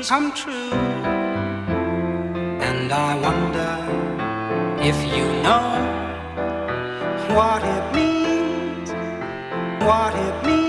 come true. And I wonder if you know what it means, what it means.